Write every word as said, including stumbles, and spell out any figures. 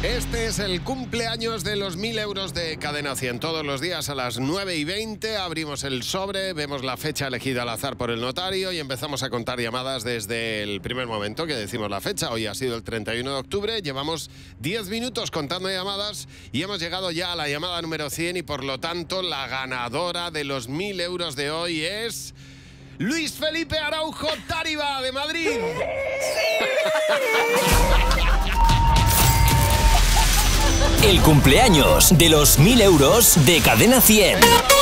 Este es el cumpleaños de los mil euros de Cadena cien. Todos los días a las nueve y veinte abrimos el sobre, vemos la fecha elegida al azar por el notario y empezamos a contar llamadas desde el primer momento que decimos la fecha. Hoy ha sido el treinta y uno de octubre, llevamos diez minutos contando llamadas y hemos llegado ya a la llamada número cien y por lo tanto la ganadora de los mil euros de hoy es... Luis Felipe Araujo Táriba, de Madrid. El cumpleaños de los mil euros de Cadena cien.